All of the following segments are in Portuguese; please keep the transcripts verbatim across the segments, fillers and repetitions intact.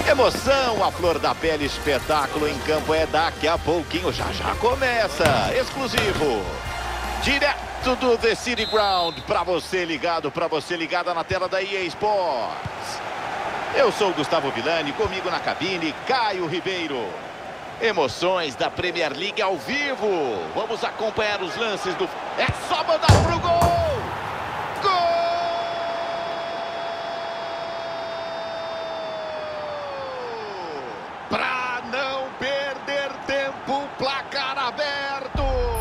Emoção, a flor da pele, espetáculo em campo é daqui a pouquinho, já já começa, exclusivo, direto do The City Ground, para você ligado, para você ligada na tela da E A Sports. Eu sou o Gustavo Villani, comigo na cabine, Caio Ribeiro. Emoções da Premier League ao vivo, vamos acompanhar os lances do... É só mandar pro gol! Gol! Pra não perder tempo, placar aberto.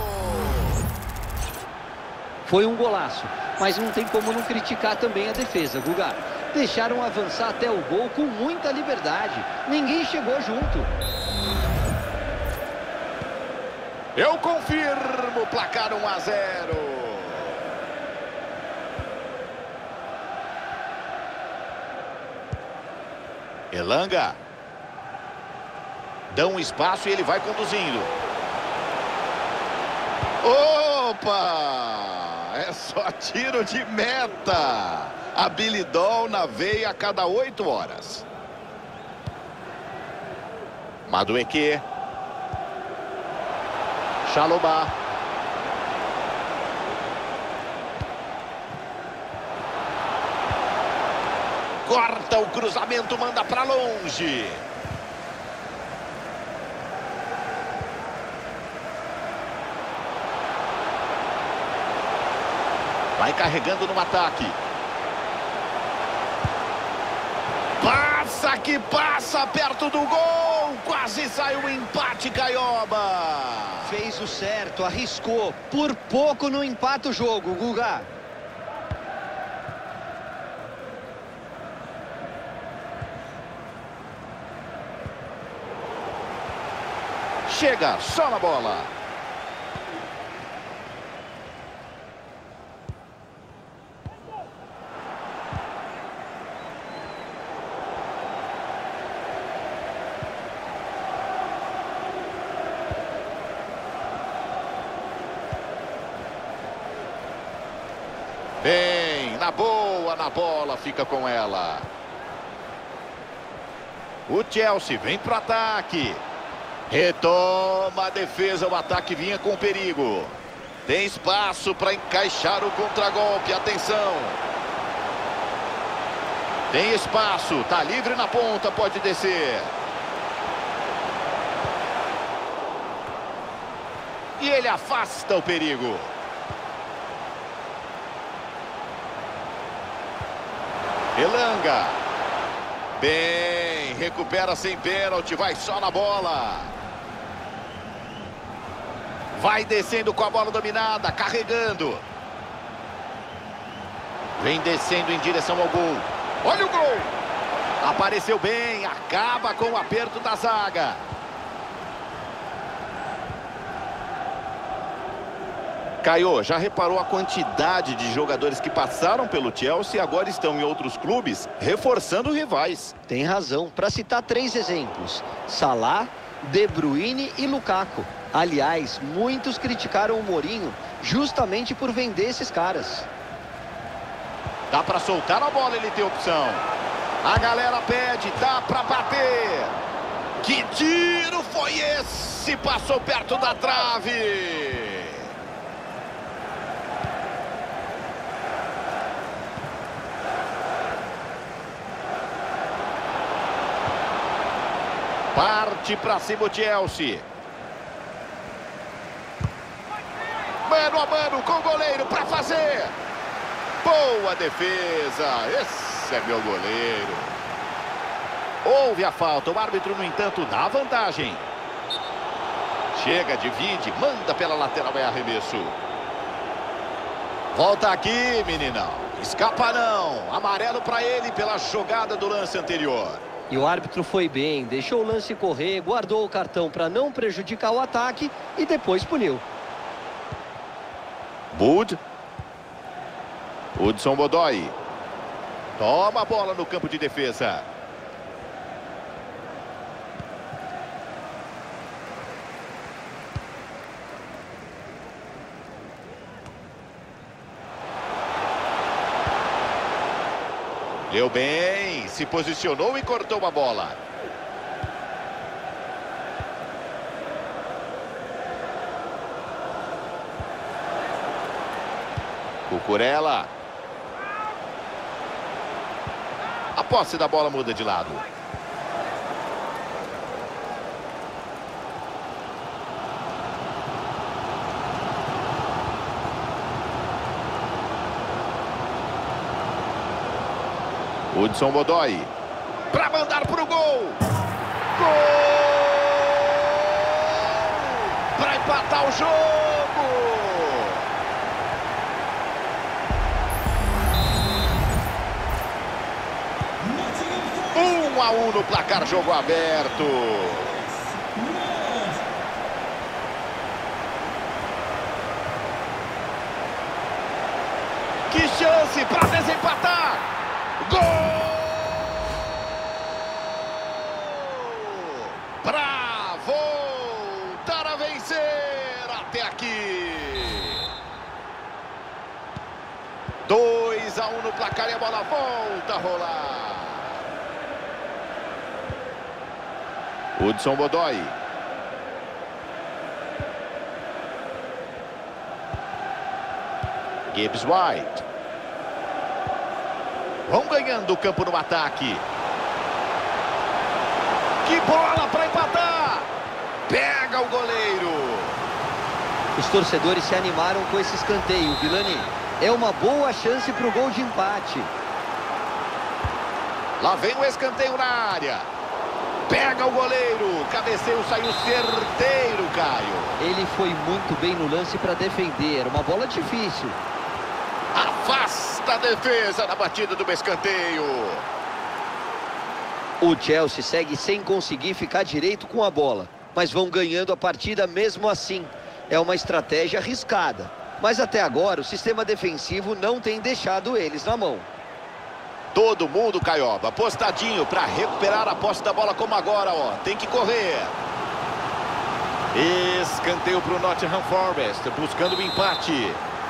Foi um golaço, mas não tem como não criticar também a defesa, Guga. Deixaram avançar até o gol com muita liberdade. Ninguém chegou junto. Eu confirmo, placar um a zero. Elanga. Dá um espaço e ele vai conduzindo. Opa! É só tiro de meta. Habilidol na veia a cada oito horas. Madueke. Chalobah. Corta o cruzamento, manda para longe. Vai carregando no ataque. Passa que passa perto do gol. Quase saiu o empate, Caioba. Fez o certo, arriscou. Por pouco não empata o jogo, Guga. Chega, só na bola. Bem, na boa, na bola, fica com ela. O Chelsea vem pro ataque. Retoma a defesa, o ataque vinha com perigo. Tem espaço para encaixar o contragolpe, atenção. Tem espaço, tá livre na ponta, pode descer. E ele afasta o perigo. Elanga. Bem, recupera sem pênalti, vai só na bola. Vai descendo com a bola dominada, carregando. Vem descendo em direção ao gol. Olha o gol. Apareceu bem, acaba com o aperto da zaga. Caio, já reparou a quantidade de jogadores que passaram pelo Chelsea e agora estão em outros clubes, reforçando rivais? Tem razão. Para citar três exemplos: Salah, De Bruyne e Lukaku. Aliás, muitos criticaram o Mourinho justamente por vender esses caras. Dá para soltar a bola, ele tem opção. A galera pede, dá para bater. Que tiro foi esse? Passou perto da trave. Parte para cima o Chelsea. Mano a mano com o goleiro para fazer. Boa defesa. Esse é meu goleiro. Houve a falta. O árbitro, no entanto, dá vantagem. Chega, divide, manda pela lateral, é arremesso. Volta aqui, meninão. Escapa não. Amarelo para ele pela jogada do lance anterior. E o árbitro foi bem, deixou o lance correr, guardou o cartão para não prejudicar o ataque e depois puniu. Bud. Hudson Odoi. Toma a bola no campo de defesa. Deu bem, se posicionou e cortou a bola. Cucurella. A posse da bola muda de lado. Hudson-Odoi. Para mandar pro gol. Gol! Para empatar o jogo. Um a um no placar, jogo aberto. Que chance para desempatar. Gol! Para voltar a vencer até aqui. dois a um no placar e a bola volta a rolar. Hudson-Odoi. Gibbs White. Vão ganhando o campo no ataque. Que bola para empatar. Pega o goleiro. Os torcedores se animaram com esse escanteio, Vilani. É uma boa chance para o gol de empate. Lá vem o escanteio na área. Pega o goleiro. Cabeceio saiu certeiro, Caio. Ele foi muito bem no lance para defender. Era uma bola difícil. Afasta a defesa na batida do escanteio. O Chelsea segue sem conseguir ficar direito com a bola, mas vão ganhando a partida mesmo assim. É uma estratégia arriscada, mas até agora o sistema defensivo não tem deixado eles na mão. Todo mundo, Caioba, apostadinho para recuperar a posse da bola como agora, ó. Tem que correr. Escanteio para o Nottingham Forest, buscando o empate.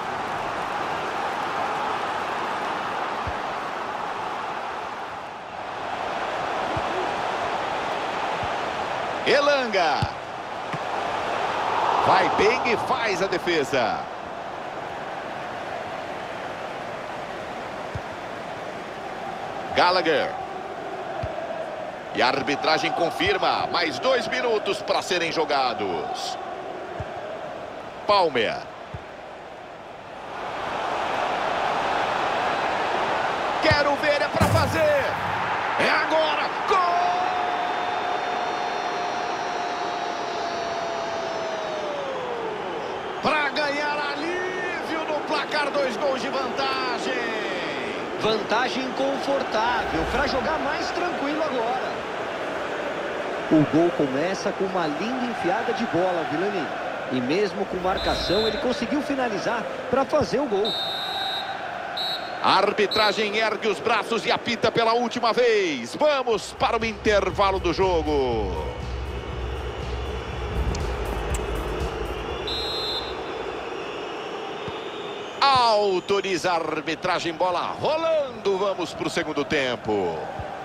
Elanga. Vai bem e faz a defesa. Gallagher. E a arbitragem confirma. Mais dois minutos para serem jogados. Palmer. Quero ver, é para fazer. É agora. Gol! Para ganhar alívio no placar, dois gols de vantagem. Vantagem confortável para jogar mais tranquilo agora. O gol começa com uma linda enfiada de bola, Vilani. E mesmo com marcação, ele conseguiu finalizar para fazer o gol. A arbitragem ergue os braços e apita pela última vez. Vamos para o intervalo do jogo. Autoriza a arbitragem, bola rolando. Vamos para o segundo tempo.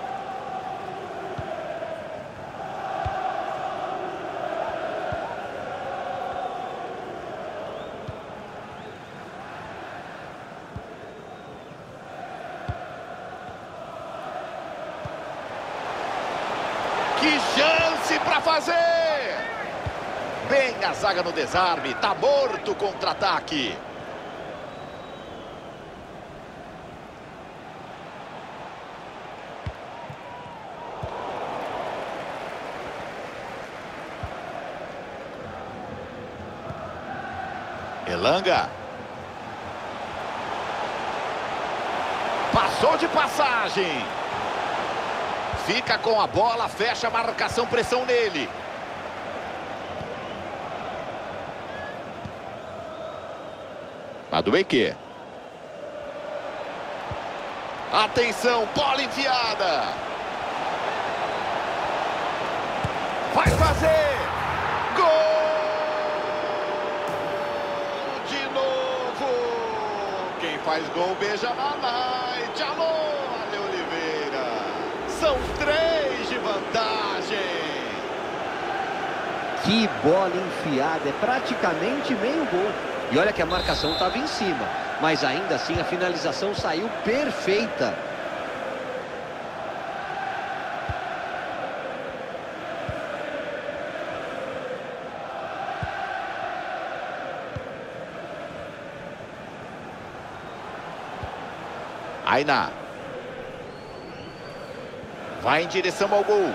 Que chance para fazer! Bem a zaga no desarme, tá morto o contra-ataque. Elanga. Passou de passagem. Fica com a bola, fecha a marcação, pressão nele. Madueke. Atenção, bola enfiada. Vai fazer. Gol! Faz gol, beija na night. Alô, Ale Oliveira. Que bola enfiada, é praticamente meio gol. E olha que a marcação estava em cima, mas ainda assim a finalização saiu perfeita. Aina. Vai em direção ao gol.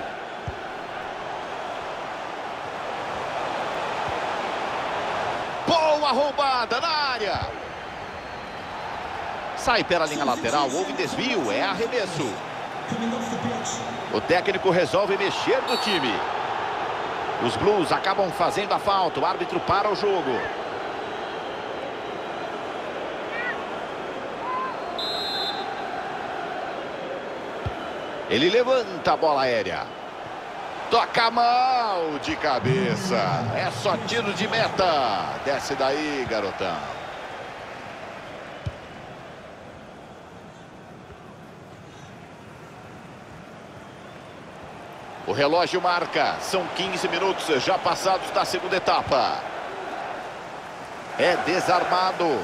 Boa roubada na área. Sai pela linha lateral, houve desvio, é arremesso. O técnico resolve mexer no time. Os Blues acabam fazendo a falta, o árbitro para o jogo. Ele levanta a bola aérea. Toca mal de cabeça. É só tiro de meta. Desce daí, garotão. O relógio marca. São quinze minutos já passados da segunda etapa. É desarmado.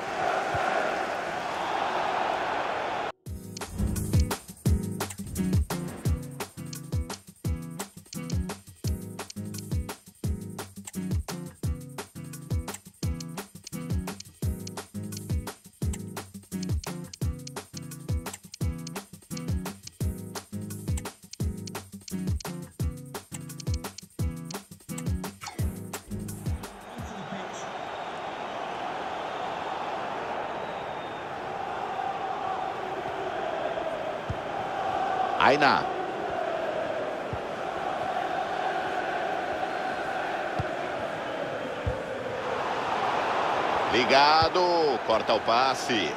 Aina. Ligado, corta o passe.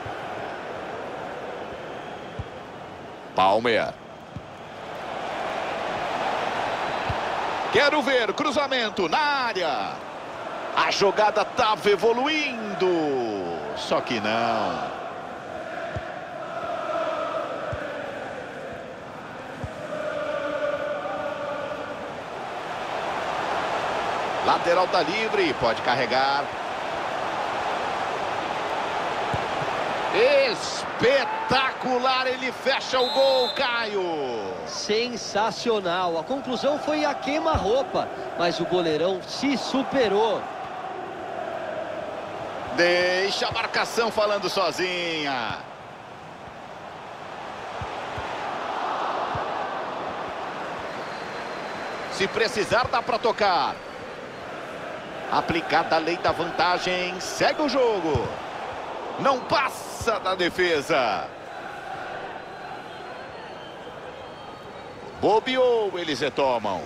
Palmer. Quero ver, cruzamento na área. A jogada estava evoluindo, só que não. Lateral tá livre, pode carregar. Espetacular, ele fecha o gol, Caio. Sensacional, a conclusão foi a queima-roupa, mas o goleirão se superou. Deixa a marcação falando sozinha. Se precisar, dá para tocar. Aplicada a lei da vantagem, segue o jogo. Não passa da defesa. Bobeou, eles retomam.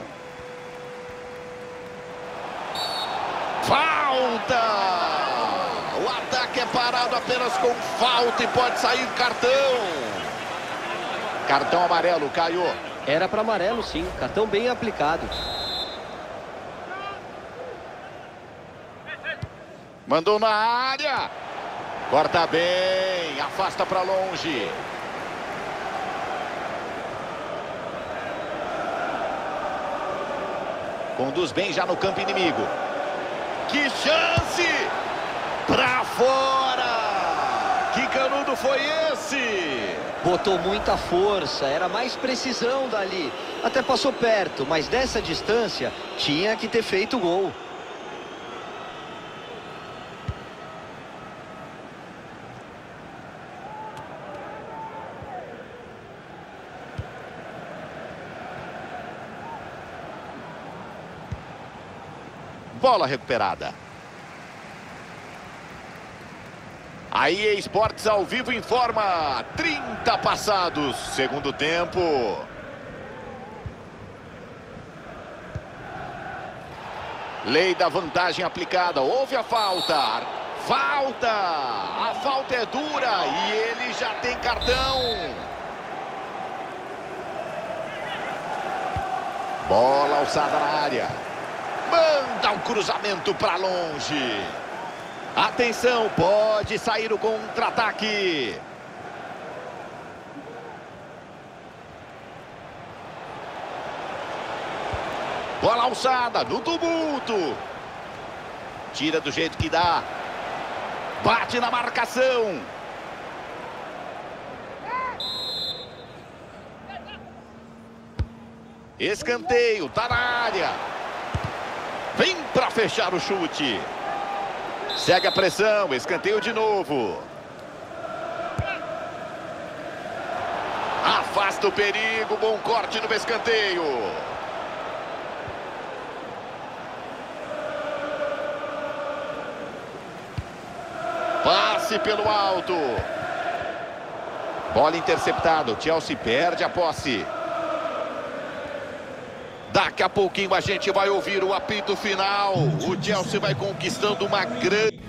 Falta! O ataque é parado apenas com falta e pode sair cartão. Cartão amarelo, Caio. Era para amarelo, sim. Cartão bem aplicado. Mandou na área. Corta bem. Afasta para longe. Conduz bem já no campo inimigo. Que chance! Pra fora! Que canudo foi esse? Botou muita força, era mais precisão dali. Até passou perto, mas dessa distância tinha que ter feito o gol. Bola recuperada. A E A Sports ao vivo informa. trinta passados. Segundo tempo. Lei da vantagem aplicada. Houve a falta. Falta. A falta é dura e ele já tem cartão. Bola alçada na área. Manda um cruzamento para longe. Atenção, pode sair o contra-ataque. Bola alçada, no tumulto. Tira do jeito que dá. Bate na marcação. Escanteio, tá na área. Vem para fechar o chute. Segue a pressão, escanteio de novo. Afasta o perigo, bom corte no escanteio. Passe pelo alto. Bola interceptada, o Chelsea perde a posse. Daqui a pouquinho a gente vai ouvir o apito final. O Chelsea vai conquistando uma grande...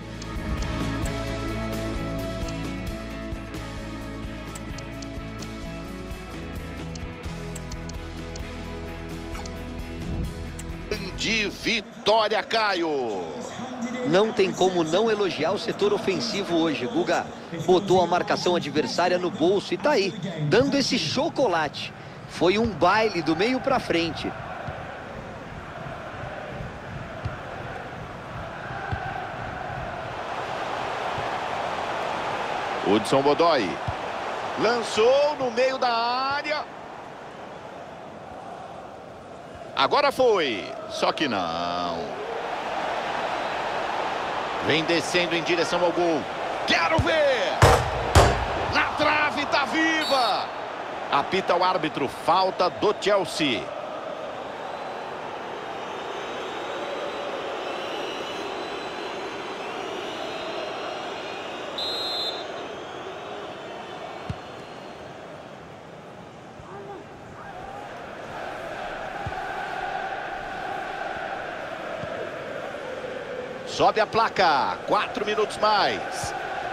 de vitória, Caio. Não tem como não elogiar o setor ofensivo hoje, Guga. Botou a marcação adversária no bolso e tá aí, dando esse chocolate. Foi um baile do meio pra frente. Hudson Odoi lançou no meio da área. Agora foi, só que não. Vem descendo em direção ao gol. Quero ver! Na trave, tá viva! Apita o árbitro, falta do Chelsea. Sobe a placa, quatro minutos mais.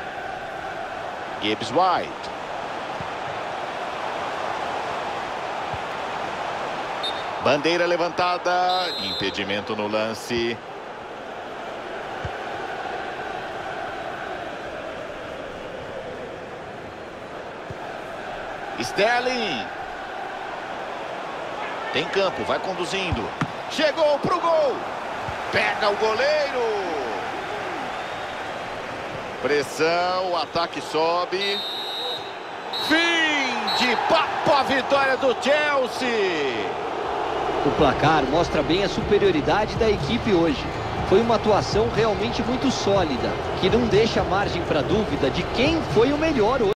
Gibbs White. Bandeira levantada, impedimento no lance. Sterling. Tem campo, vai conduzindo. Chegou pro gol. Pega o goleiro. Pressão, o ataque sobe. Fim de papo, a vitória do Chelsea. O placar mostra bem a superioridade da equipe hoje. Foi uma atuação realmente muito sólida, que não deixa margem para dúvida de quem foi o melhor hoje.